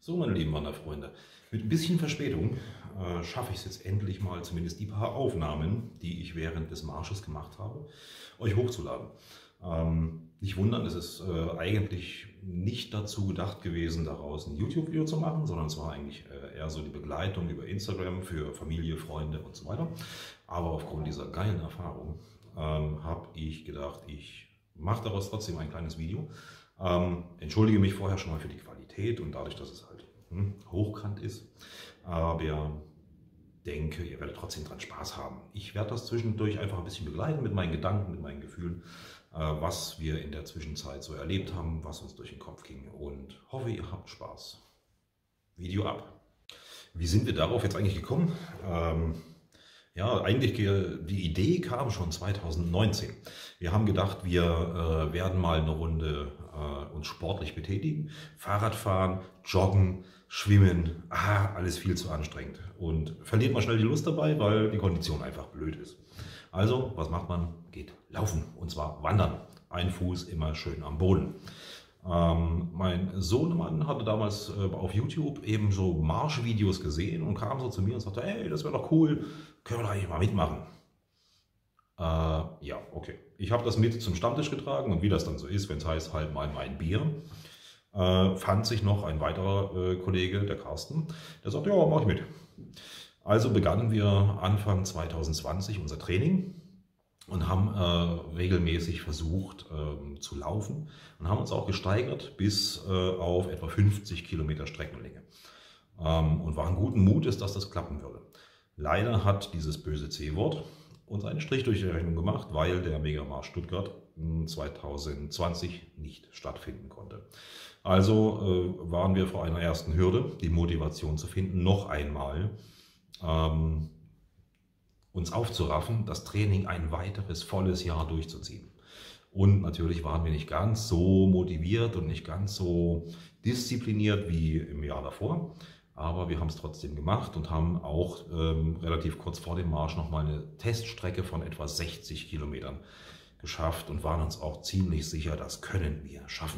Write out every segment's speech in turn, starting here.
So, meine lieben Wanderfreunde, mit ein bisschen Verspätung schaffe ich es jetzt endlich mal, zumindest die paar Aufnahmen, die ich während des Marsches gemacht habe, euch hochzuladen. Nicht wundern, es ist eigentlich nicht dazu gedacht gewesen, daraus ein YouTube-Video zu machen, sondern es war eigentlich eher so die Begleitung über Instagram für Familie, Freunde und so weiter. Aber aufgrund dieser geilen Erfahrung habe ich gedacht, ich mache daraus trotzdem ein kleines Video. Entschuldige mich vorher schon mal für die Qualität und dadurch, dass es halt hochkant ist, aber denke, ihr werdet trotzdem dran Spaß haben. Ich werde das zwischendurch einfach ein bisschen begleiten mit meinen Gedanken, mit meinen Gefühlen, was wir in der Zwischenzeit so erlebt haben, was uns durch den Kopf ging und hoffe, ihr habt Spaß. Video ab. Wie sind wir darauf jetzt eigentlich gekommen? Ja, eigentlich die Idee kam schon 2019. Wir haben gedacht, wir werden mal eine Runde uns sportlich betätigen. Fahrradfahren, joggen, schwimmen, alles viel zu anstrengend. Und verliert man schnell die Lust dabei, weil die Kondition einfach blöd ist. Also, was macht man? Geht laufen, und zwar wandern. Ein Fuß immer schön am Boden. Mein Sohnemann hatte damals auf YouTube eben so Marschvideos gesehen und kam so zu mir und sagte, hey, das wäre doch cool, können wir doch eigentlich mal mitmachen. Ja, okay. Ich habe das mit zum Stammtisch getragen und wie das dann so ist, wenn es heißt, halt mal mein Bier, fand sich noch ein weiterer Kollege, der Carsten, der sagte, ja, mach ich mit. Also begannen wir Anfang 2020 unser Training und haben regelmäßig versucht zu laufen und haben uns auch gesteigert bis auf etwa 50 Kilometer Streckenlänge und waren guten Mutes, dass das klappen würde. Leider hat dieses böse C-Wort uns einen Strich durch die Rechnung gemacht, weil der Megamarsch Stuttgart 2020 nicht stattfinden konnte. Also waren wir vor einer ersten Hürde, die Motivation zu finden, noch einmal uns aufzuraffen, das Training ein weiteres volles Jahr durchzuziehen. Und natürlich waren wir nicht ganz so motiviert und nicht ganz so diszipliniert wie im Jahr davor. Aber wir haben es trotzdem gemacht und haben auch relativ kurz vor dem Marsch nochmal eine Teststrecke von etwa 60 Kilometern geschafft und waren uns auch ziemlich sicher, das können wir schaffen.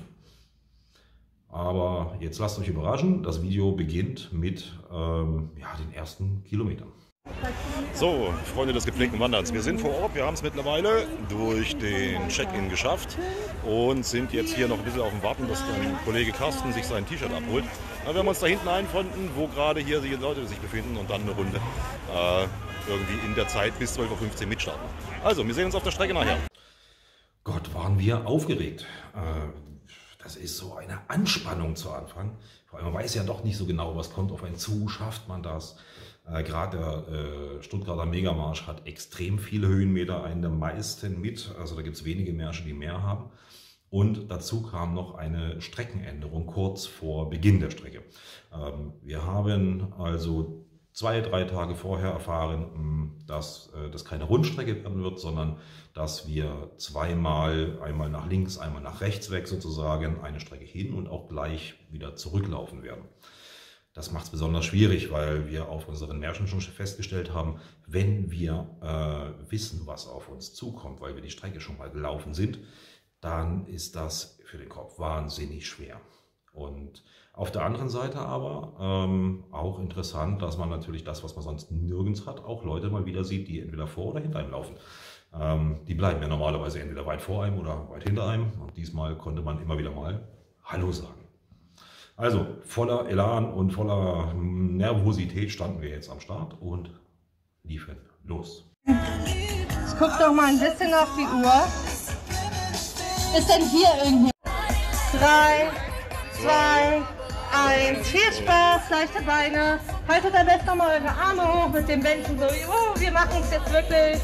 Aber jetzt lasst euch überraschen, das Video beginnt mit ja, den ersten Kilometern. So, Freunde des gepflegten Wanderns, wir sind vor Ort, wir haben es mittlerweile durch den Check-in geschafft und sind jetzt hier noch ein bisschen auf dem Warten, dass mein Kollege Carsten sich sein T-Shirt abholt. Wir haben uns da hinten eingefunden, wo gerade hier die Leute sich befinden und dann eine Runde irgendwie in der Zeit bis 12:15 Uhr mitstarten. Also, wir sehen uns auf der Strecke nachher. Gott, waren wir aufgeregt. Das ist so eine Anspannung zu Anfang. Vor allem, man weiß ja doch nicht so genau, was kommt auf einen zu, schafft man das. Gerade der Stuttgarter Megamarsch hat extrem viele Höhenmeter, einen der meisten mit. Also da gibt es wenige Märsche, die mehr haben. Und dazu kam noch eine Streckenänderung kurz vor Beginn der Strecke. Wir haben also 2-3 Tage vorher erfahren, dass das keine Rundstrecke werden wird, sondern dass wir zweimal, einmal nach links, einmal nach rechts weg sozusagen, eine Strecke hin und auch gleich wieder zurücklaufen werden. Das macht es besonders schwierig, weil wir auf unseren Märschen schon festgestellt haben, wenn wir wissen, was auf uns zukommt, weil wir die Strecke schon mal gelaufen sind, dann ist das für den Kopf wahnsinnig schwer. Und auf der anderen Seite aber auch interessant, dass man natürlich das, was man sonst nirgends hat, auch Leute mal wieder sieht, die entweder vor oder hinter einem laufen. Die bleiben ja normalerweise entweder weit vor einem oder weit hinter einem. Und diesmal konnte man immer wieder mal Hallo sagen. Also voller Elan und voller Nervosität standen wir jetzt am Start und liefen los. Ich guck doch mal ein bisschen auf die Uhr. Ist denn hier irgendwie? 3, 2, 1. Viel Spaß, leichte Beine. Haltet am besten nochmal eure Arme hoch mit den Bändchen so. Wir machen es jetzt wirklich.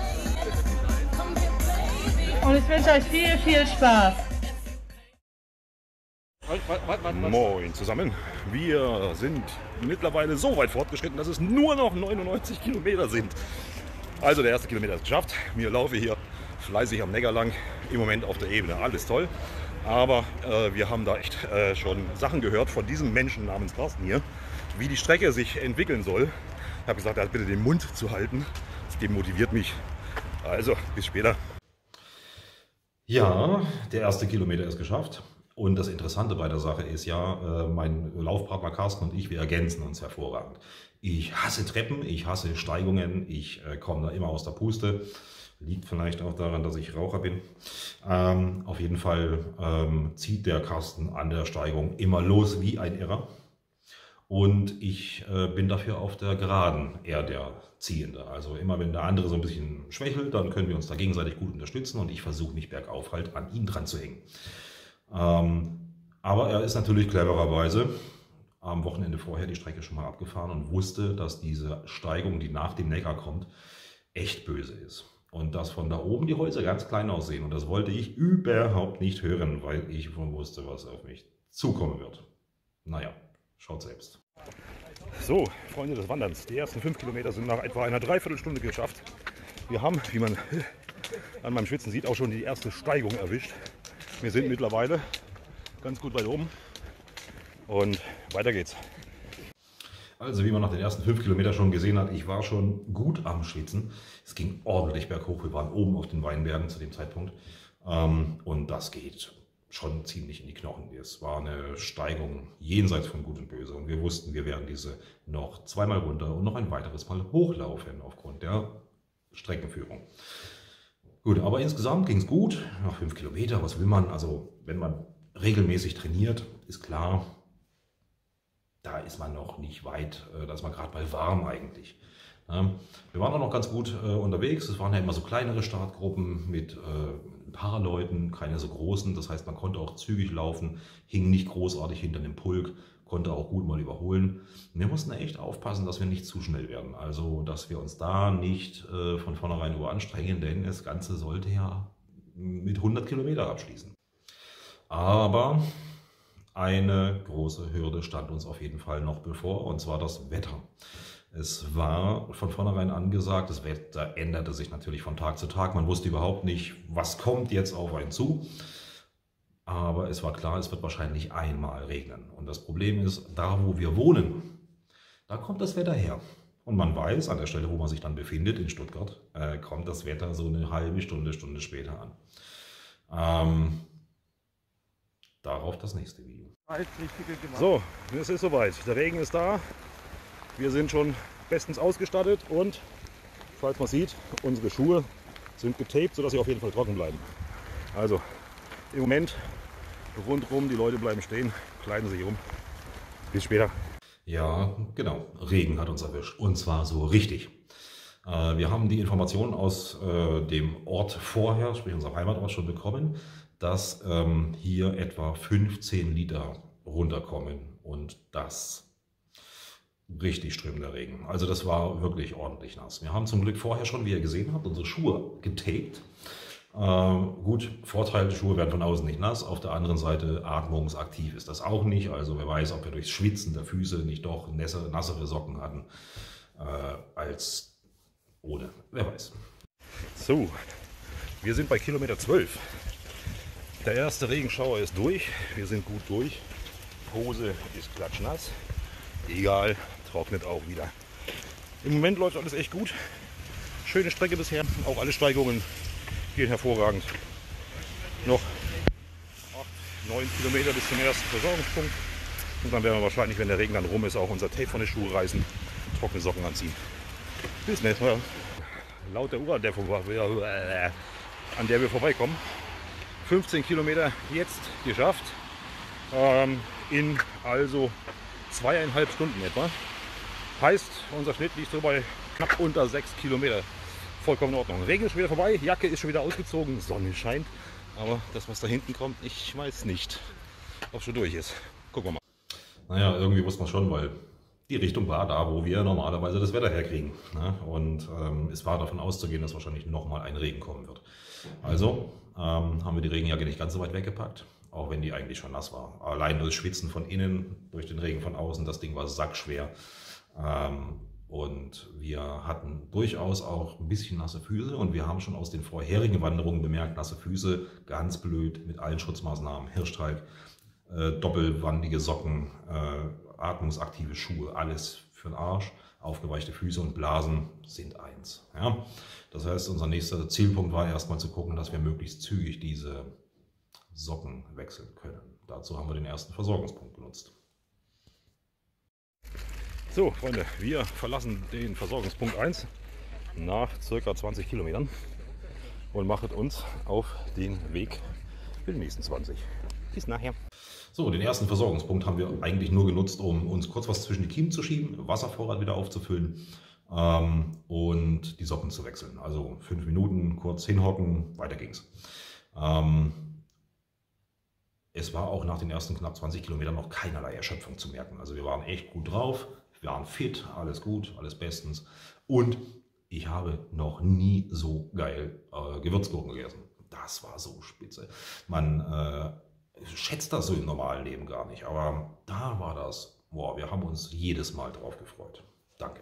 Und ich wünsche euch viel, viel Spaß. Moin zusammen, wir sind mittlerweile so weit fortgeschritten, dass es nur noch 99 Kilometer sind. Also der erste Kilometer ist geschafft. Wir laufen hier fleißig am Neckar lang, im Moment auf der Ebene, alles toll. Aber wir haben da echt schon Sachen gehört von diesem Menschen namens Carsten hier, wie die Strecke sich entwickeln soll. Ich habe gesagt, er hat bitte den Mund zu halten, das demotiviert mich. Also bis später. Ja, der erste Kilometer ist geschafft. Und das Interessante bei der Sache ist ja, mein Laufpartner Carsten und ich, wir ergänzen uns hervorragend. Ich hasse Treppen, ich hasse Steigungen, ich komme da immer aus der Puste. Liegt vielleicht auch daran, dass ich Raucher bin. Auf jeden Fall zieht der Carsten an der Steigung immer los wie ein Irrer. Und ich bin dafür auf der Geraden eher der Ziehende. Also immer wenn der andere so ein bisschen schwächelt, dann können wir uns da gegenseitig gut unterstützen und ich versuche mich bergauf halt an ihn dran zu hängen. Aber er ist natürlich clevererweise am Wochenende vorher die Strecke schon mal abgefahren und wusste, dass diese Steigung, die nach dem Neckar kommt, echt böse ist. Und dass von da oben die Häuser ganz klein aussehen. Und das wollte ich überhaupt nicht hören, weil ich schon wusste, was auf mich zukommen wird. Naja, schaut selbst. So, Freunde des Wanderns, die ersten 5 Kilometer sind nach etwa einer Dreiviertelstunde geschafft. Wir haben, wie man an meinem Schwitzen sieht, auch schon die erste Steigung erwischt. Wir sind mittlerweile ganz gut weit oben und weiter geht's. Also wie man nach den ersten 5 Kilometern schon gesehen hat, ich war schon gut am Schwitzen. Es ging ordentlich berghoch, wir waren oben auf den Weinbergen zu dem Zeitpunkt und das geht schon ziemlich in die Knochen. Es war eine Steigung jenseits von Gut und Böse und wir wussten, wir werden diese noch zweimal runter und noch ein weiteres Mal hochlaufen aufgrund der Streckenführung. Gut, aber insgesamt ging es gut. Nach 5 Kilometer, was will man? Also wenn man regelmäßig trainiert, ist klar, da ist man noch nicht weit, da ist man gerade mal warm eigentlich. Wir waren auch noch ganz gut unterwegs, es waren ja immer so kleinere Startgruppen mit ein paar Leuten, keine so großen, das heißt man konnte auch zügig laufen, hing nicht großartig hinter dem Pulk, konnte auch gut mal überholen. Wir mussten echt aufpassen, dass wir nicht zu schnell werden, also dass wir uns da nicht von vornherein überanstrengen, denn das Ganze sollte ja mit 100 Kilometer abschließen. Aber eine große Hürde stand uns auf jeden Fall noch bevor, und zwar das Wetter. Es war von vornherein angesagt, das Wetter änderte sich natürlich von Tag zu Tag. Man wusste überhaupt nicht, was kommt jetzt auf einen zu. Aber es war klar, es wird wahrscheinlich einmal regnen. Und das Problem ist, da wo wir wohnen, da kommt das Wetter her. Und man weiß, an der Stelle, wo man sich dann befindet, in Stuttgart, kommt das Wetter so eine halbe Stunde, Stunde später an. Darauf das nächste Video. So, es ist soweit. Der Regen ist da. Wir sind schon bestens ausgestattet und, falls man sieht, unsere Schuhe sind getaped, sodass sie auf jeden Fall trocken bleiben. Also, im Moment rundherum, die Leute bleiben stehen, kleiden sich um. Bis später. Ja, genau. Regen hat uns erwischt. Und zwar so richtig. Wir haben die Informationen aus dem Ort vorher, sprich unserem Heimatort, schon bekommen, dass hier etwa 15 Liter runterkommen und das richtig strömender Regen. Also das war wirklich ordentlich nass. Wir haben zum Glück vorher schon, wie ihr gesehen habt, unsere Schuhe getaped. Gut, Vorteil, die Schuhe werden von außen nicht nass. Auf der anderen Seite atmungsaktiv ist das auch nicht. Also wer weiß, ob wir durchs Schwitzen der Füße nicht doch nassere Socken hatten als ohne. Wer weiß. So, wir sind bei Kilometer 12. Der erste Regenschauer ist durch. Wir sind gut durch. Hose ist klatschnass. Egal, trocknet auch wieder. Im Moment läuft alles echt gut. Schöne Strecke bisher. Auch alle Steigungen gehen hervorragend. Noch 8, 9 Kilometer bis zum ersten Versorgungspunkt. Und dann werden wir wahrscheinlich, wenn der Regen dann rum ist, auch unser Tape von den Schuhen reißen, trockene Socken anziehen. Bis nächstes Mal. Laut der Uhr, an der wir vorbeikommen. 15 Kilometer jetzt geschafft. In also 2,5 Stunden etwa. Heißt, unser Schnitt liegt so bei knapp unter 6 Kilometer. Vollkommen in Ordnung. Regen ist schon wieder vorbei, Jacke ist schon wieder ausgezogen, Sonne scheint. Aber das, was da hinten kommt, ich weiß nicht, ob es schon durch ist. Gucken wir mal. Naja, irgendwie wusste man schon, weil die Richtung war da, wo wir normalerweise das Wetter herkriegen. Ne? Und es war davon auszugehen, dass wahrscheinlich nochmal ein Regen kommen wird. Also haben wir die Regenjacke nicht ganz so weit weggepackt, auch wenn die eigentlich schon nass war. Allein durch Schwitzen von innen, durch den Regen von außen, das Ding war sackschwer. Und wir hatten durchaus auch ein bisschen nasse Füße und wir haben schon aus den vorherigen Wanderungen bemerkt, nasse Füße, ganz blöd mit allen Schutzmaßnahmen, Hirschteig, doppelwandige Socken, atmungsaktive Schuhe, alles für den Arsch. Aufgeweichte Füße und Blasen sind eins. Ja? Das heißt, unser nächster Zielpunkt war erstmal zu gucken, dass wir möglichst zügig diese Socken wechseln können. dazu haben wir den ersten Versorgungspunkt genutzt. So, Freunde, wir verlassen den Versorgungspunkt 1 nach ca. 20 Kilometern und machen uns auf den Weg für die nächsten 20. Bis nachher. So, den ersten Versorgungspunkt haben wir eigentlich nur genutzt, um uns kurz was zwischen die Kiemen zu schieben, Wasservorrat wieder aufzufüllen und die Socken zu wechseln. Also 5 Minuten, kurz hinhocken, weiter ging's. Es war auch nach den ersten knapp 20 Kilometern noch keinerlei Erschöpfung zu merken. Also wir waren echt gut drauf, wir waren fit, alles gut, alles bestens. Und ich habe noch nie so geil Gewürzgurken gegessen. Das war so spitze. Man schätzt das so im normalen Leben gar nicht, aber da war das, boah, wir haben uns jedes Mal drauf gefreut. Danke.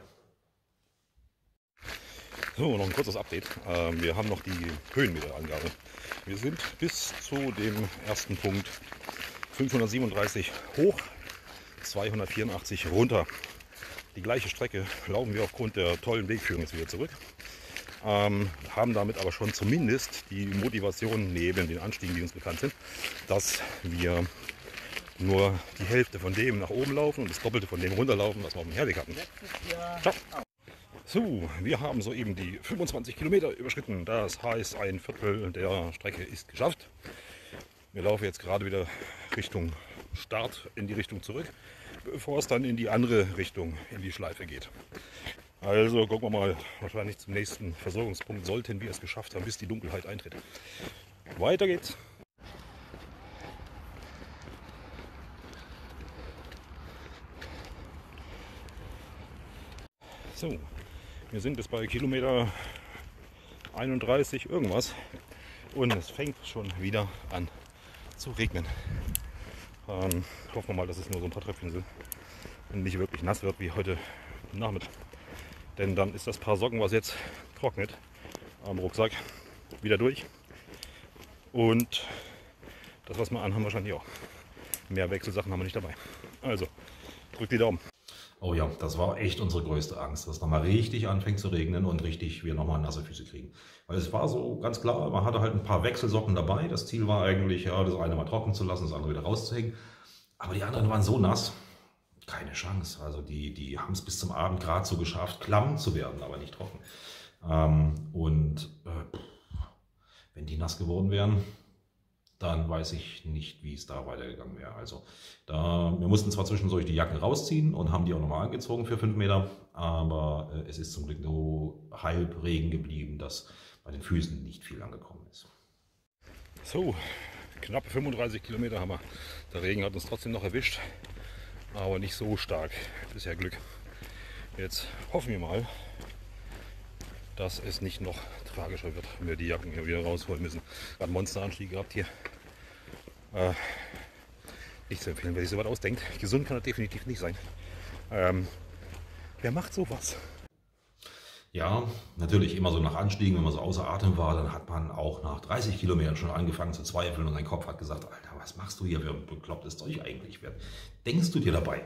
So, noch ein kurzes Update. Wir haben noch die Höhenmeterangabe. Wir sind bis zu dem ersten Punkt 537 hoch, 284 runter. Die gleiche Strecke laufen wir aufgrund der tollen Wegführung jetzt wieder zurück. Haben damit aber schon zumindest die Motivation neben den Anstiegen, die uns bekannt sind, dass wir nur die Hälfte von dem nach oben laufen und das Doppelte von dem runterlaufen, was wir auf dem Herweg hatten. Ciao. So, wir haben soeben die 25 Kilometer überschritten. Das heißt, ein Viertel der Strecke ist geschafft. Wir laufen jetzt gerade wieder Richtung Start in die Richtung zurück, bevor es dann in die andere Richtung, in die Schleife geht. Also gucken wir mal, wahrscheinlich zum nächsten Versorgungspunkt sollten wir es geschafft haben, bis die Dunkelheit eintritt. Weiter geht's. So, wir sind jetzt bei Kilometer 31 irgendwas und es fängt schon wieder an zu regnen. Hoffen wir mal, dass es nur so ein paar Tröpfchen sind und nicht wirklich nass wird wie heute Nachmittag. Denn dann ist das Paar Socken, was jetzt trocknet, am Rucksack wieder durch. Und das, was wir anhaben, wahrscheinlich auch. Mehr Wechselsachen haben wir nicht dabei. Also, drückt die Daumen. Oh ja, das war echt unsere größte Angst, dass es nochmal richtig anfängt zu regnen und richtig wir nochmal nasse Füße kriegen. Weil es war so ganz klar, man hatte halt ein paar Wechselsocken dabei. Das Ziel war eigentlich, ja, das eine mal trocken zu lassen, das andere wieder rauszuhängen. Aber die anderen waren so nass, keine Chance. Also die haben es bis zum Abend gerade so geschafft, klamm zu werden, aber nicht trocken. Wenn die nass geworden wären, dann weiß ich nicht, wie es da weitergegangen wäre. Also wir mussten zwar zwischendurch die Jacken rausziehen und haben die auch nochmal angezogen für 5 Meter, aber es ist zum Glück nur halb Regen geblieben, dass bei den Füßen nicht viel angekommen ist. So, knapp 35 Kilometer haben wir. Der Regen hat uns trotzdem noch erwischt, aber nicht so stark. Das ist ja Glück. Jetzt hoffen wir mal, dass es nicht noch tragischer wird, wenn wir die Jacken hier wieder rausholen müssen. Gerade Monsteranstieg gehabt hier. Nicht zu empfehlen, wer sich so was ausdenkt. Gesund kann er definitiv nicht sein. Wer macht sowas? Ja, natürlich immer so nach Anstiegen, wenn man so außer Atem war, dann hat man auch nach 30 Kilometern schon angefangen zu zweifeln und sein Kopf hat gesagt, Alter, was machst du hier für ein beklopptes Zeug eigentlich? Wer denkst du dir dabei?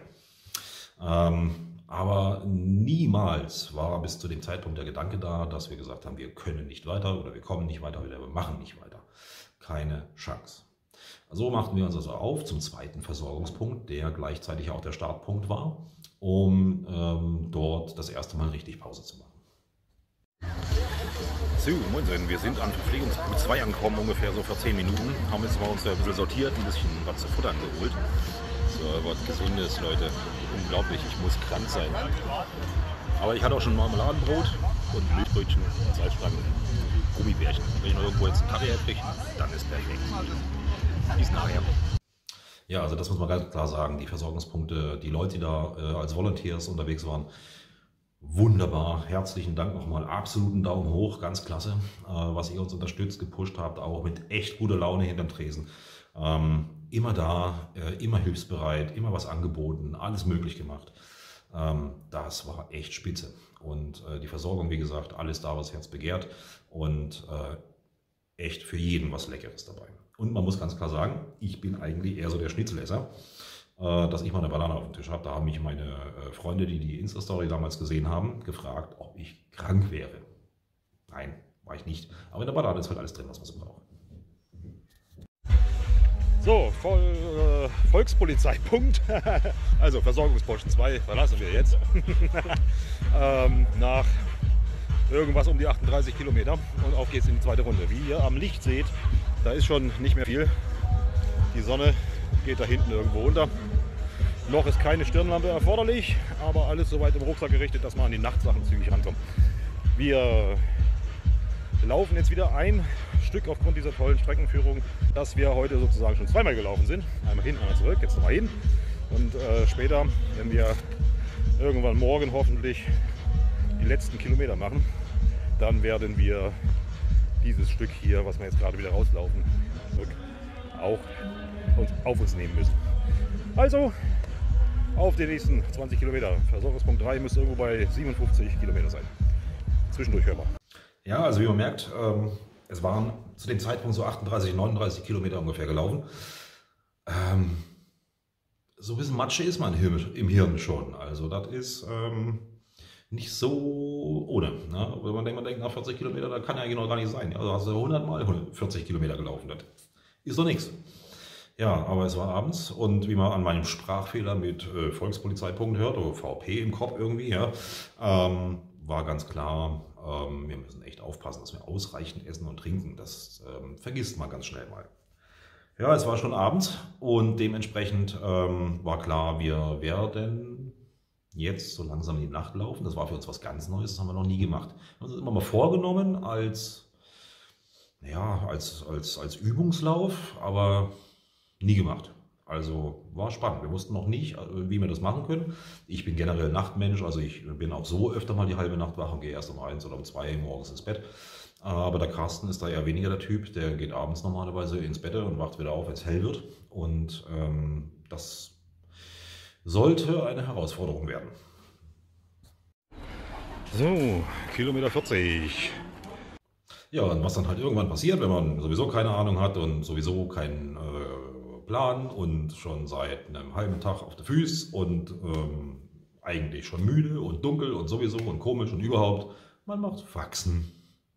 Aber niemals war bis zu dem Zeitpunkt der Gedanke da, dass wir gesagt haben, wir können nicht weiter oder wir kommen nicht weiter oder wir machen nicht weiter. Keine Chance. So machten wir uns also auf zum zweiten Versorgungspunkt, der gleichzeitig auch der Startpunkt war, um dort das erste Mal richtig Pause zu machen. So, moin, wir sind an Verpflegungspunkt 2 angekommen, ungefähr so vor 10 Minuten. Haben jetzt mal uns ein bisschen sortiert, ein bisschen was zu futtern geholt. So, was Gesundes, Leute. Unglaublich, ich muss krank sein. Aber ich hatte auch schon Marmeladenbrot und Milchbrötchen, Salzstangen, Gummibärchen. Wenn ich noch irgendwo jetzt einen Kaffee herkriege, dann ist perfekt. Bis nachher. Ja, also das muss man ganz klar sagen. Die Versorgungspunkte, die Leute, die da als Volunteers unterwegs waren, wunderbar. Herzlichen Dank nochmal. Absoluten Daumen hoch, ganz klasse, was ihr uns unterstützt, gepusht habt, auch mit echt guter Laune hinterm Tresen. Immer da, immer hilfsbereit, immer was angeboten, alles möglich gemacht. Das war echt spitze. Und die Versorgung, wie gesagt, alles da, was Herz begehrt. Und echt für jeden was Leckeres dabei. Und man muss ganz klar sagen, ich bin eigentlich eher so der Schnitzelesser, dass ich mal eine Banane auf dem Tisch habe. Da haben mich meine Freunde, die die Insta-Story damals gesehen haben, gefragt, ob ich krank wäre. Nein, war ich nicht. Aber in der Banane ist halt alles drin, was man so braucht. So, Volkspolizeipunkt, also Versorgungsposten 2 verlassen wir jetzt. Nach irgendwas um die 38 Kilometer und auf geht's in die zweite Runde. Wie ihr am Licht seht, da ist schon nicht mehr viel. Die Sonne geht da hinten irgendwo unter. Noch ist keine Stirnlampe erforderlich, aber alles soweit im Rucksack gerichtet, dass man an die Nachtsachen zügig rankommt. Wir laufen jetzt wieder ein Stück aufgrund dieser tollen Streckenführung, dass wir heute sozusagen schon zweimal gelaufen sind. Einmal hin, einmal zurück, jetzt nochmal hin. Und später, wenn wir irgendwann morgen hoffentlich die letzten Kilometer machen, dann werden wir dieses Stück hier, was wir jetzt gerade wieder rauslaufen, auch auf uns nehmen müssen. Also auf die nächsten 20 Kilometer. Versorgungspunkt 3 müsste irgendwo bei 57 Kilometer sein. Zwischendurch hörbar. Ja, also wie man merkt, es waren zu dem Zeitpunkt so 38, 39 Kilometer ungefähr gelaufen. So ein bisschen Matsche ist man im Hirn schon. Also das ist nicht so ohne. Ne? Wenn man denkt, nach 40 Kilometer, das kann ja eigentlich noch gar nicht sein. Also hast du 100 mal 140 Kilometer gelaufen. Das ist doch nichts. Ja, aber es war abends und wie man an meinem Sprachfehler mit Volkspolizeipunkt hört, oder VP im Kopf irgendwie, ja, war ganz klar, wir müssen echt aufpassen, dass wir ausreichend essen und trinken. Das vergisst man ganz schnell mal. Ja, es war schon abends und dementsprechend war klar, wir werden jetzt so langsam in die Nacht laufen. Das war für uns was ganz Neues, das haben wir noch nie gemacht. Wir haben uns immer mal vorgenommen als Übungslauf, aber nie gemacht. Also war spannend. Wir wussten noch nicht, wie wir das machen können. Ich bin generell Nachtmensch, also ich bin auch so öfter mal die halbe Nacht wach und gehe erst um 1 oder um 2 morgens ins Bett. Aber der Carsten ist da eher weniger der Typ, der geht abends normalerweise ins Bett und wacht wieder auf, wenn es hell wird. Und das sollte eine Herausforderung werden. So, Kilometer 40. Ja, und was dann halt irgendwann passiert, wenn man sowieso keine Ahnung hat und sowieso keinen Plan und schon seit einem halben Tag auf den Füßen und eigentlich schon müde und dunkel und sowieso und komisch und überhaupt, man macht Faxen.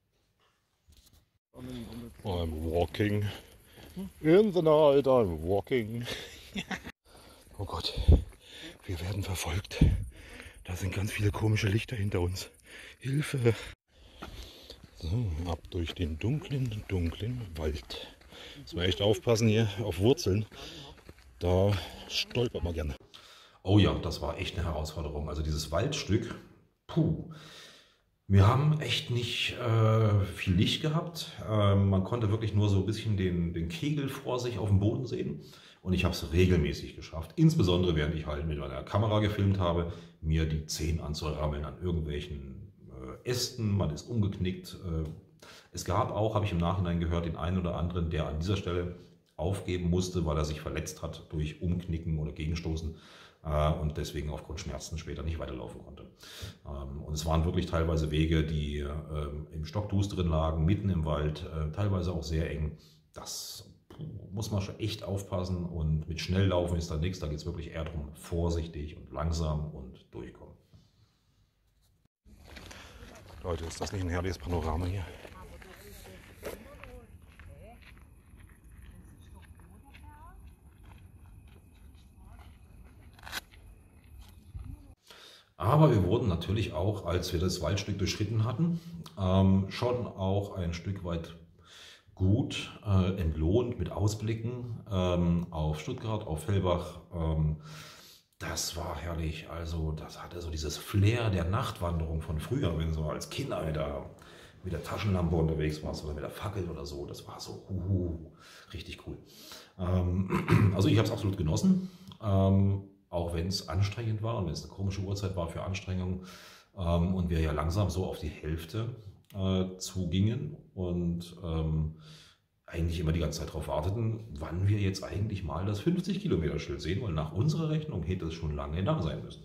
I'm walking in the night, I'm walking. Oh Gott, wir werden verfolgt. Da sind ganz viele komische Lichter hinter uns. Hilfe! So, ab durch den dunklen Wald. Müssen wir echt aufpassen hier auf Wurzeln. Da stolpert man gerne. Oh ja, das war echt eine Herausforderung. Also dieses Waldstück, puh. Wir haben echt nicht viel Licht gehabt. Man konnte wirklich nur so ein bisschen den Kegel vor sich auf dem Boden sehen. Und ich habe es regelmäßig geschafft, insbesondere während ich halt mit meiner Kamera gefilmt habe, mir die Zehen anzurammeln an irgendwelchen Ästen. Man ist umgeknickt. Es gab auch, habe ich im Nachhinein gehört, den einen oder anderen, der an dieser Stelle aufgeben musste, weil er sich verletzt hat durch Umknicken oder Gegenstoßen und deswegen aufgrund Schmerzen später nicht weiterlaufen konnte. Und es waren wirklich teilweise Wege, die im Stockdusteren lagen, mitten im Wald, teilweise auch sehr eng. Das muss man schon echt aufpassen und mit Schnelllaufen ist da nichts. Da geht es wirklich eher darum, vorsichtig und langsam und durchkommen. Leute, ist das nicht ein herrliches Panorama hier? Aber wir wurden natürlich auch, als wir das Waldstück durchschritten hatten, schon auch ein Stück weit gut entlohnt mit Ausblicken auf Stuttgart, auf Fellbach. Das war herrlich. Also das hatte so dieses Flair der Nachtwanderung von früher, wenn du so als Kinder mit der Taschenlampe unterwegs warst oder mit der Fackel oder so. Das war so richtig cool. Also ich habe es absolut genossen. Auch wenn es anstrengend war und wenn es eine komische Uhrzeit war für Anstrengung und wir ja langsam so auf die Hälfte zugingen und eigentlich immer die ganze Zeit darauf warteten, wann wir jetzt eigentlich mal das 50-Kilometer-Schild sehen, weil nach unserer Rechnung hätte es schon lange da sein müssen.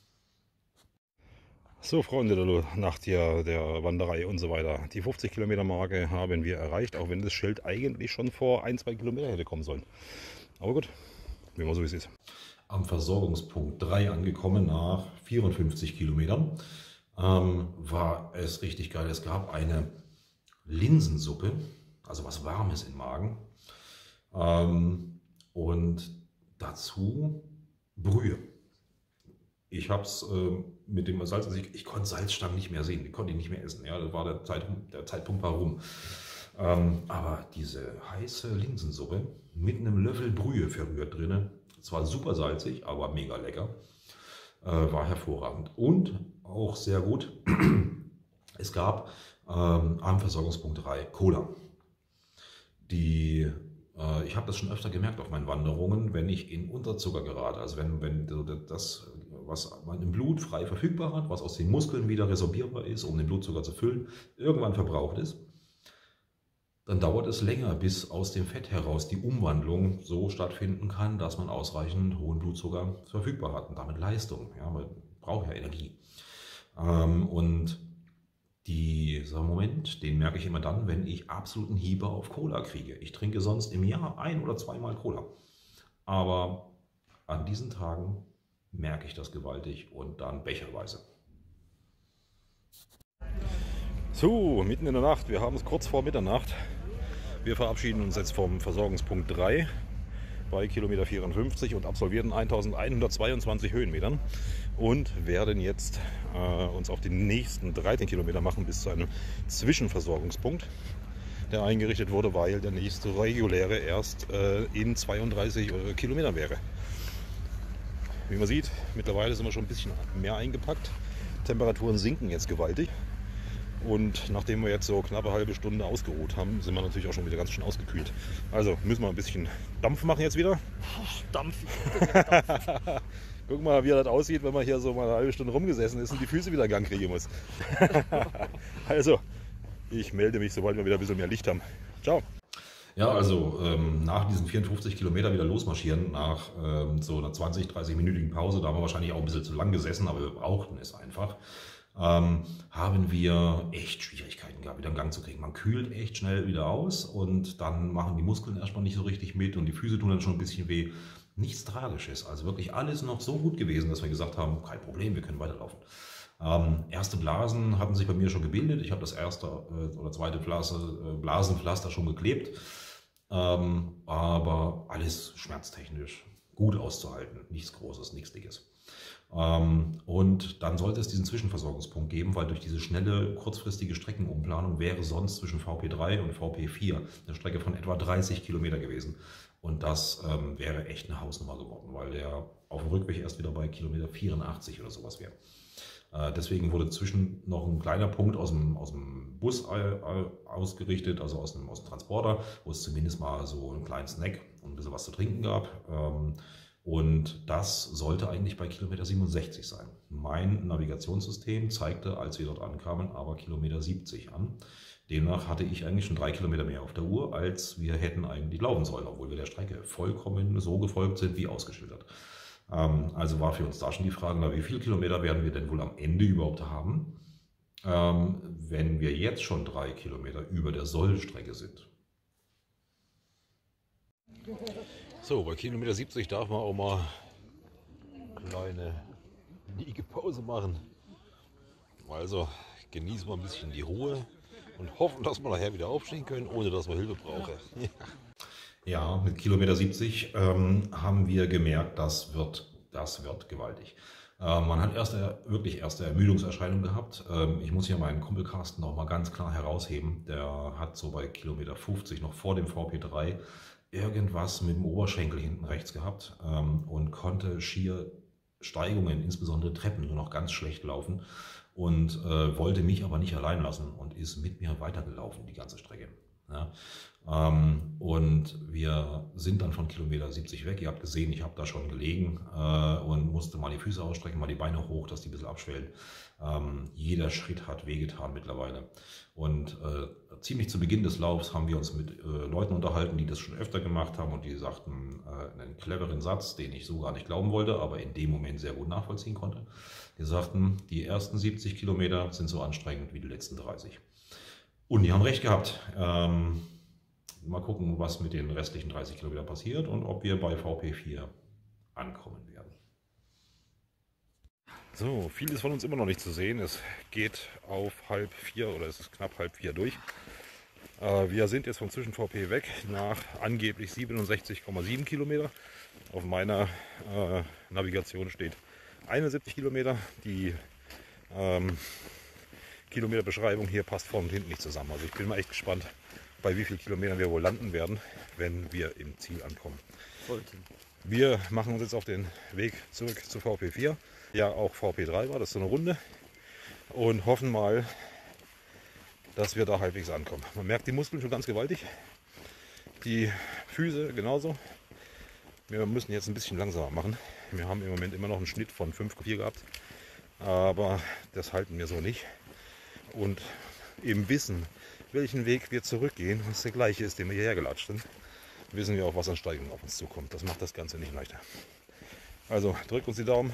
So Freunde der Nacht hier, der Wanderei und so weiter. Die 50-Kilometer-Marke haben wir erreicht, auch wenn das Schild eigentlich schon vor 1-2 Kilometer hätte kommen sollen. Aber gut, wie immer so wie es ist. Am Versorgungspunkt 3 angekommen nach 54 Kilometern, war es richtig geil. Es gab eine Linsensuppe, also was Warmes im Magen. und dazu Brühe. Ich habe es mit dem Salz, also ich konnte Salzstangen nicht mehr sehen, die konnte ich nicht mehr essen. Ja, das war der Zeitpunkt war rum. Aber diese heiße Linsensuppe mit einem Löffel Brühe verrührt drin, zwar super salzig, aber mega lecker, war hervorragend. Und auch sehr gut, es gab am Versorgungspunkt 3 Cola. Ich habe das schon öfter gemerkt auf meinen Wanderungen, wenn ich in Unterzucker gerate, also wenn das, was man im Blut frei verfügbar hat, was aus den Muskeln wieder resorbierbar ist, um den Blutzucker zu füllen, irgendwann verbraucht ist, dann dauert es länger, bis aus dem Fett heraus die Umwandlung so stattfinden kann, dass man ausreichend hohen Blutzucker verfügbar hat und damit Leistung. Ja, man braucht ja Energie. Und dieser Moment, den merke ich immer dann, wenn ich absoluten Hieber auf Cola kriege. Ich trinke sonst im Jahr 1- oder 2-mal Cola. Aber an diesen Tagen merke ich das gewaltig und dann becherweise. So, mitten in der Nacht. Wir haben es kurz vor Mitternacht. Wir verabschieden uns jetzt vom Versorgungspunkt 3 bei Kilometer 54 und absolvierten 1122 Höhenmetern und werden jetzt uns auf die nächsten 13 Kilometer machen bis zu einem Zwischenversorgungspunkt, der eingerichtet wurde, weil der nächste reguläre erst in 32 Kilometern wäre. Wie man sieht, mittlerweile sind wir schon ein bisschen mehr eingepackt. Temperaturen sinken jetzt gewaltig. Und nachdem wir jetzt so knappe halbe Stunde ausgeruht haben, sind wir natürlich auch schon wieder ganz schön ausgekühlt. Also müssen wir ein bisschen Dampf machen jetzt wieder. Dampf. Guck mal, wie das aussieht, wenn man hier so mal eine halbe Stunde rumgesessen ist und die Füße wieder in Gang kriegen muss. Also, ich melde mich, sobald wir wieder ein bisschen mehr Licht haben. Ciao. Ja, also nach diesen 54 Kilometern wieder losmarschieren, nach so einer 20-30-minütigen Pause, da haben wir wahrscheinlich auch ein bisschen zu lang gesessen, aber wir brauchten es einfach. Haben wir echt Schwierigkeiten gehabt, wieder in Gang zu kriegen. Man kühlt echt schnell wieder aus und dann machen die Muskeln erstmal nicht so richtig mit und die Füße tun dann schon ein bisschen weh. Nichts Tragisches, also wirklich alles noch so gut gewesen, dass wir gesagt haben, kein Problem, wir können weiterlaufen. Erste Blasen hatten sich bei mir schon gebildet. Ich habe das erste oder zweite Blasenpflaster schon geklebt, aber alles schmerztechnisch gut auszuhalten. Nichts Großes, nichts Dickes. Und dann sollte es diesen Zwischenversorgungspunkt geben, weil durch diese schnelle, kurzfristige Streckenumplanung wäre sonst zwischen VP3 und VP4 eine Strecke von etwa 30 Kilometer gewesen. Und das wäre echt eine Hausnummer geworden, weil der auf dem Rückweg erst wieder bei Kilometer 84 oder sowas wäre. Deswegen wurde zwischen noch ein kleiner Punkt aus dem Bus ausgerichtet, also aus dem Transporter, wo es zumindest mal so einen kleinen Snack und ein bisschen was zu trinken gab. Und das sollte eigentlich bei Kilometer 67 sein. Mein Navigationssystem zeigte, als wir dort ankamen, aber Kilometer 70 an. Demnach hatte ich eigentlich schon 3 Kilometer mehr auf der Uhr, als wir hätten eigentlich laufen sollen, obwohl wir der Strecke vollkommen so gefolgt sind, wie ausgeschildert. Also war für uns da schon die Frage, na, wie viele Kilometer werden wir denn wohl am Ende überhaupt haben, wenn wir jetzt schon 3 Kilometer über der Sollstrecke sind. So, bei Kilometer 70 darf man auch mal eine kleine Liegepause machen. Also genießen wir ein bisschen die Ruhe und hoffen, dass wir nachher wieder aufstehen können, ohne dass wir Hilfe brauchen. Ja, mit Kilometer 70 haben wir gemerkt, das wird gewaltig. Man hat wirklich erste Ermüdungserscheinungen gehabt. Ich muss hier meinen Kumpel Carsten noch mal ganz klar herausheben. Der hat so bei Kilometer 50 noch vor dem VP3 irgendwas mit dem Oberschenkel hinten rechts gehabt und konnte schier Steigungen, insbesondere Treppen, nur noch ganz schlecht laufen und wollte mich aber nicht allein lassen und ist mit mir weitergelaufen, die ganze Strecke. Ja. Und wir sind dann von Kilometer 70 weg. Ihr habt gesehen, ich habe da schon gelegen und musste mal die Füße ausstrecken, mal die Beine hoch, dass die ein bisschen abschwellen. Jeder Schritt hat wehgetan mittlerweile. Und ziemlich zu Beginn des Laufs haben wir uns mit Leuten unterhalten, die das schon öfter gemacht haben und die sagten einen cleveren Satz, den ich so gar nicht glauben wollte, aber in dem Moment sehr gut nachvollziehen konnte. Die sagten, die ersten 70 Kilometer sind so anstrengend wie die letzten 30. Und die haben recht gehabt. Mal gucken, was mit den restlichen 30 Kilometern passiert und ob wir bei VP4 ankommen werden. So, viel ist von uns immer noch nicht zu sehen. Es geht auf 3:30 oder es ist knapp 3:30 durch. Wir sind jetzt vom Zwischen-VP weg nach angeblich 67,7 Kilometer. Auf meiner Navigation steht 71 Kilometer. Die Kilometerbeschreibung hier passt vorne und hinten nicht zusammen. Also ich bin mal echt gespannt, bei wie vielen Kilometern wir wohl landen werden, wenn wir im Ziel ankommen. Wir machen uns jetzt auf den Weg zurück zu VP4. Ja, auch VP3 war das so eine Runde. Und hoffen mal, dass wir da halbwegs ankommen. Man merkt die Muskeln schon ganz gewaltig. Die Füße genauso. Wir müssen jetzt ein bisschen langsamer machen. Wir haben im Moment immer noch einen Schnitt von 5,4 gehabt. Aber das halten wir so nicht. Und im Wissen, welchen Weg wir zurückgehen, was der gleiche ist, den wir hierher gelatscht sind, wissen wir auch, was an Steigung auf uns zukommt. Das macht das Ganze nicht leichter. Also drückt uns die Daumen.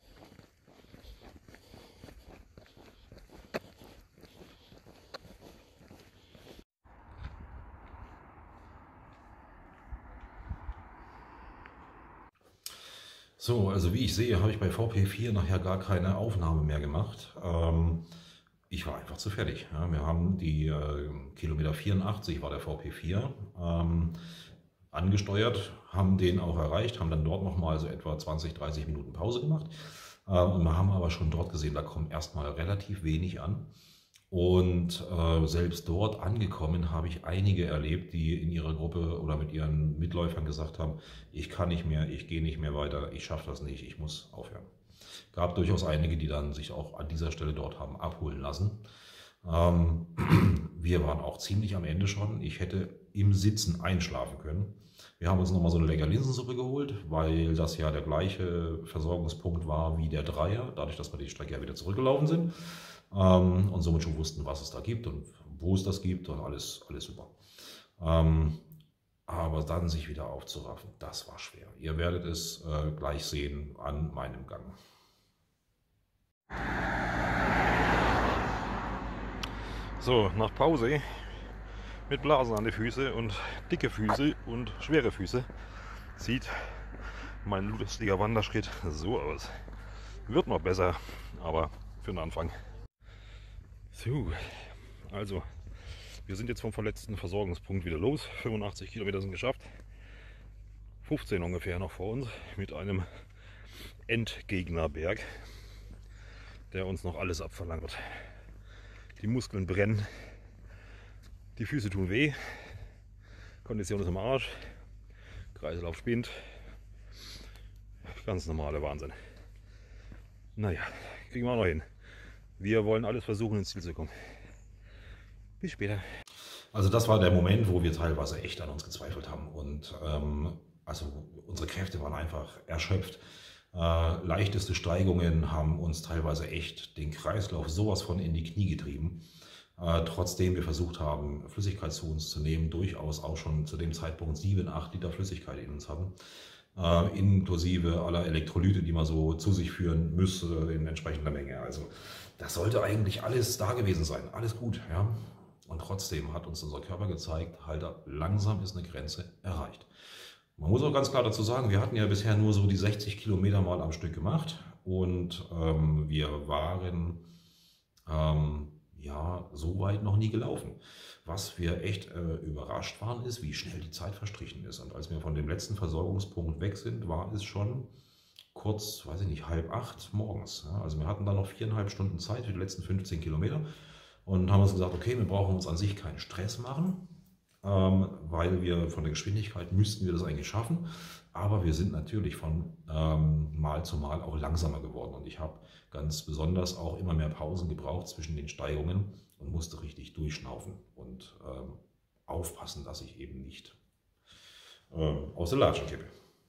So, also wie ich sehe, habe ich bei VP4 nachher gar keine Aufnahme mehr gemacht. Ich war einfach zu fertig. Ja, wir haben die Kilometer 84 war der VP4 angesteuert, haben den auch erreicht, haben dann dort nochmal so etwa 20, 30 Minuten Pause gemacht. Und wir haben aber schon dort gesehen, da kommt erstmal relativ wenig an. Und selbst dort angekommen habe ich einige erlebt, die in ihrer Gruppe oder mit ihren Mitläufern gesagt haben, ich kann nicht mehr, ich gehe nicht mehr weiter, ich schaffe das nicht, ich muss aufhören. Gab durchaus einige, die dann sich auch an dieser Stelle dort haben abholen lassen. Wir waren auch ziemlich am Ende schon. Ich hätte im Sitzen einschlafen können. Wir haben uns nochmal so eine leckere Linsensuppe geholt, weil das ja der gleiche Versorgungspunkt war wie der Dreier, dadurch, dass wir die Strecke ja wieder zurückgelaufen sind. Und somit schon wussten, was es da gibt und wo es das gibt und alles super. Aber dann sich wieder aufzuraffen, das war schwer. Ihr werdet es gleich sehen an meinem Gang. So, nach Pause mit Blasen an die Füße und dicke Füße und schwere Füße sieht mein lustiger Wanderschritt so aus. Wird noch besser, aber für den Anfang. So, also wir sind jetzt vom verletzten Versorgungspunkt wieder los. 85 Kilometer sind geschafft. 15 ungefähr noch vor uns mit einem Endgegnerberg, der uns noch alles abverlangt. Die Muskeln brennen, die Füße tun weh, Kondition ist im Arsch, Kreislauf spinnt. Ganz normaler Wahnsinn. Naja, kriegen wir auch noch hin. Wir wollen alles versuchen, ins Ziel zu kommen. Bis später. Also das war der Moment, wo wir teilweise echt an uns gezweifelt haben. Und also unsere Kräfte waren einfach erschöpft. Leichteste Steigungen haben uns teilweise echt den Kreislauf sowas von in die Knie getrieben. Trotzdem wir versucht haben, Flüssigkeit zu uns zu nehmen, durchaus auch schon zu dem Zeitpunkt 7, 8 Liter Flüssigkeit in uns hatten. Inklusive aller Elektrolyte, die man so zu sich führen müsste in entsprechender Menge. Also das sollte eigentlich alles da gewesen sein, alles gut. Ja? Und trotzdem hat uns unser Körper gezeigt, halt langsam ist eine Grenze erreicht. Man muss auch ganz klar dazu sagen, wir hatten ja bisher nur so die 60 Kilometer mal am Stück gemacht und wir waren ja so weit noch nie gelaufen. Was wir echt überrascht waren, ist, wie schnell die Zeit verstrichen ist. Und als wir von dem letzten Versorgungspunkt weg sind, war es schon kurz, weiß ich nicht, 7:30 morgens. Ja, also wir hatten dann noch 4,5 Stunden Zeit für die letzten 15 Kilometer und haben uns gesagt, okay, wir brauchen uns an sich keinen Stress machen, weil wir von der Geschwindigkeit müssten wir das eigentlich schaffen. Aber wir sind natürlich von Mal zu Mal auch langsamer geworden. Und ich habe ganz besonders auch immer mehr Pausen gebraucht zwischen den Steigungen und musste richtig durchschnaufen und aufpassen, dass ich eben nicht aus der Latschen kippe.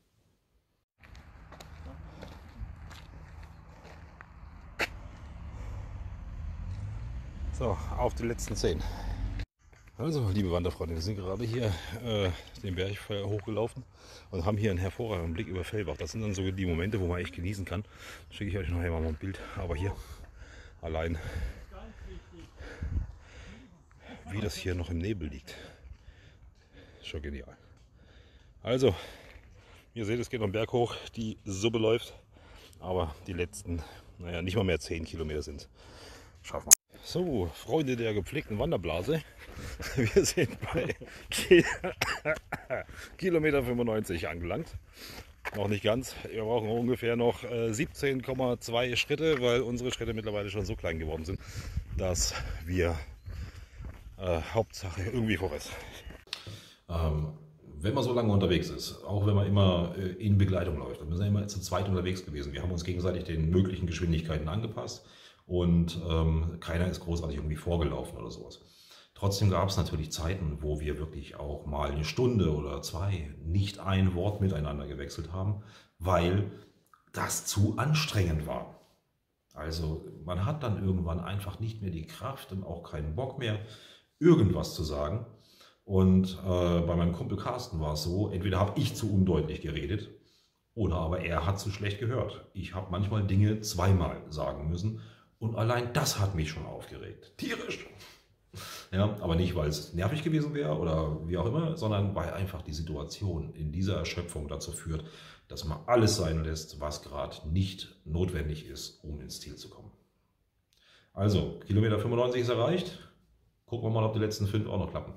So, auf die letzten 10. Also, liebe Wanderfreunde, wir sind gerade hier den Berg hochgelaufen und haben hier einen hervorragenden Blick über Fellbach. Das sind dann so die Momente, wo man echt genießen kann. Schicke ich euch nachher mal ein Bild. Aber hier allein, wie das hier noch im Nebel liegt. Schon genial. Also, ihr seht, es geht noch einen Berg hoch. Die Suppe läuft, aber die letzten, naja, nicht mal mehr 10 Kilometer sind. Schaffen wir. So, Freunde der gepflegten Wanderblase, wir sind bei Kilometer 95 angelangt. Noch nicht ganz, wir brauchen ungefähr noch 17,2 Schritte, weil unsere Schritte mittlerweile schon so klein geworden sind, dass wir Hauptsache irgendwie vorwärts. Wenn man so lange unterwegs ist, auch wenn man immer in Begleitung läuft, wir sind immer zu zweit unterwegs gewesen, wir haben uns gegenseitig den möglichen Geschwindigkeiten angepasst und keiner ist großartig irgendwie vorgelaufen oder sowas. Trotzdem gab es natürlich Zeiten, wo wir wirklich auch mal eine Stunde oder zwei nicht ein Wort miteinander gewechselt haben, weil das zu anstrengend war. Also man hat dann irgendwann einfach nicht mehr die Kraft und auch keinen Bock mehr, irgendwas zu sagen. Und bei meinem Kumpel Carsten war es so, entweder habe ich zu undeutlich geredet oder aber er hat zu schlecht gehört. Ich habe manchmal Dinge zweimal sagen müssen und allein das hat mich schon aufgeregt. Tierisch! Ja, aber nicht, weil es nervig gewesen wäre oder wie auch immer, sondern weil einfach die Situation in dieser Erschöpfung dazu führt, dass man alles sein lässt, was gerade nicht notwendig ist, um ins Ziel zu kommen. Also, Kilometer 95 ist erreicht. Gucken wir mal, ob die letzten 5 auch noch klappen.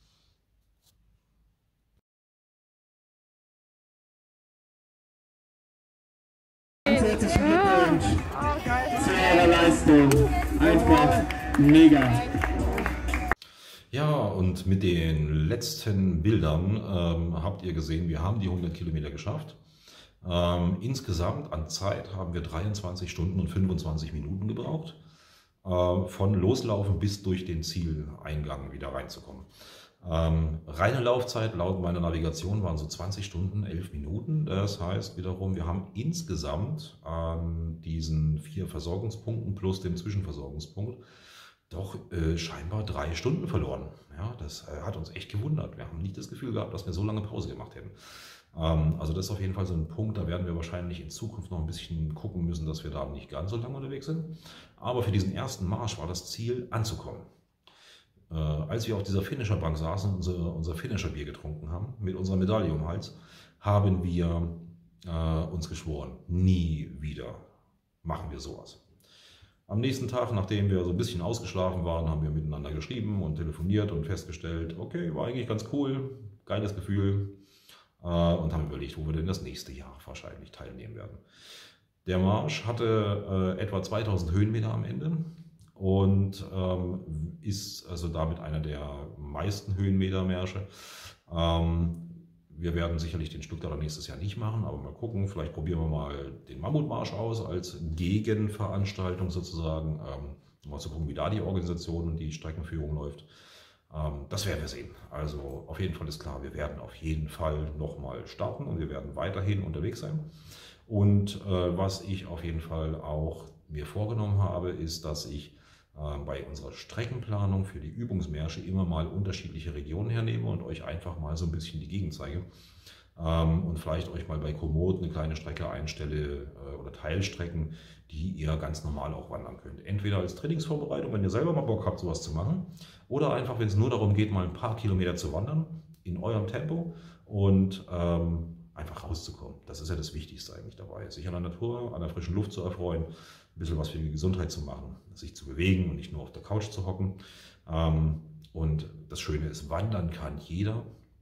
Herzlichen Glückwunsch zu eurer Leistung. Einfach mega. Ja, und mit den letzten Bildern habt ihr gesehen, wir haben die 100 Kilometer geschafft. Insgesamt an Zeit haben wir 23 Stunden und 25 Minuten gebraucht, von Loslaufen bis durch den Zieleingang wieder reinzukommen. Reine Laufzeit laut meiner Navigation waren so 20 Stunden, 11 Minuten. Das heißt wiederum, wir haben insgesamt an diesen 4 Versorgungspunkten plus dem Zwischenversorgungspunkt doch scheinbar 3 Stunden verloren. Ja, das hat uns echt gewundert. Wir haben nicht das Gefühl gehabt, dass wir so lange Pause gemacht hätten. Also das ist auf jeden Fall so ein Punkt, da werden wir wahrscheinlich in Zukunft noch ein bisschen gucken müssen, dass wir da nicht ganz so lange unterwegs sind. Aber für diesen ersten Marsch war das Ziel, anzukommen. Als wir auf dieser Finisherbank saßen und unser Finisherbier getrunken haben, mit unserer Medaille um den Hals, haben wir uns geschworen, nie wieder machen wir sowas. Am nächsten Tag, nachdem wir so ein bisschen ausgeschlafen waren, haben wir miteinander geschrieben und telefoniert und festgestellt, okay, war eigentlich ganz cool, geiles Gefühl, und haben überlegt, wo wir denn das nächste Jahr wahrscheinlich teilnehmen werden. Der Marsch hatte etwa 2000 Höhenmeter am Ende und ist also damit einer der meisten Höhenmetermärsche. Wir werden sicherlich den Stuttgarter nächstes Jahr nicht machen, aber mal gucken, vielleicht probieren wir mal den Mammutmarsch aus als Gegenveranstaltung sozusagen, mal zu gucken, wie da die Organisation und die Streckenführung läuft. Das werden wir sehen. Also auf jeden Fall ist klar, wir werden auf jeden Fall nochmal starten und wir werden weiterhin unterwegs sein. Und was ich auf jeden Fall auch mir vorgenommen habe, ist, dass ich bei unserer Streckenplanung für die Übungsmärsche immer mal unterschiedliche Regionen hernehme und euch einfach mal so ein bisschen die Gegend zeige und vielleicht euch mal bei Komoot eine kleine Strecke einstelle oder Teilstrecken, die ihr ganz normal auch wandern könnt. Entweder als Trainingsvorbereitung, wenn ihr selber mal Bock habt, sowas zu machen, oder einfach, wenn es nur darum geht, mal ein paar Kilometer zu wandern in eurem Tempo und einfach rauszukommen. Das ist ja das Wichtigste eigentlich dabei, sich an der Natur, an der frischen Luft zu erfreuen, ein bisschen was für die Gesundheit zu machen, sich zu bewegen und nicht nur auf der Couch zu hocken. Und das Schöne ist, wandern kann jeder.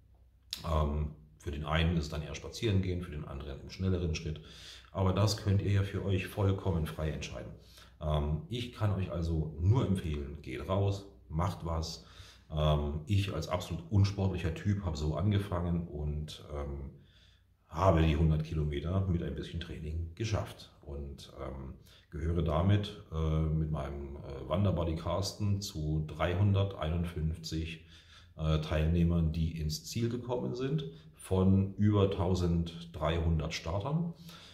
Für den einen ist es dann eher spazieren gehen, für den anderen einen schnelleren Schritt. Aber das könnt ihr ja für euch vollkommen frei entscheiden. Ich kann euch also nur empfehlen, geht raus, macht was. Ich als absolut unsportlicher Typ habe so angefangen und habe die 100 Kilometer mit ein bisschen Training geschafft und gehöre damit mit meinem Wanderbuddy Carsten zu 351 Teilnehmern, die ins Ziel gekommen sind, von über 1300 Startern.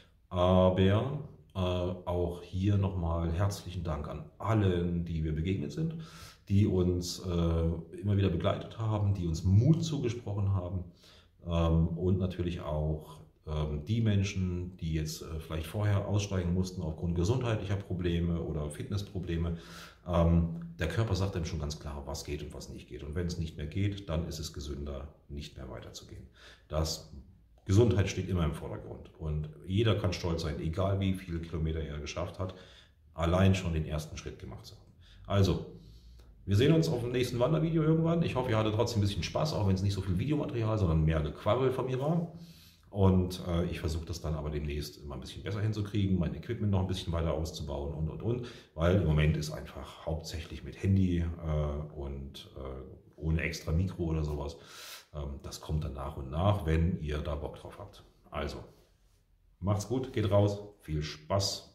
Aber auch hier nochmal herzlichen Dank an allen, die wir begegnet sind, die uns immer wieder begleitet haben, die uns Mut zugesprochen haben. Und natürlich auch die Menschen, die jetzt vielleicht vorher aussteigen mussten aufgrund gesundheitlicher Probleme oder Fitnessprobleme. Der Körper sagt einem schon ganz klar, was geht und was nicht geht. Und wenn es nicht mehr geht, dann ist es gesünder, nicht mehr weiterzugehen. Gesundheit steht immer im Vordergrund. Und jeder kann stolz sein, egal wie viele Kilometer er geschafft hat, allein schon den ersten Schritt gemacht zu haben. Also, wir sehen uns auf dem nächsten Wandervideo irgendwann. Ich hoffe, ihr hattet trotzdem ein bisschen Spaß, auch wenn es nicht so viel Videomaterial, sondern mehr Gequabbel von mir war. Und ich versuche das dann aber demnächst immer ein bisschen besser hinzukriegen, mein Equipment noch ein bisschen weiter auszubauen und. Weil im Moment ist einfach hauptsächlich mit Handy und ohne extra Mikro oder sowas. Das kommt dann nach und nach, wenn ihr da Bock drauf habt. Also, macht's gut, geht raus, viel Spaß.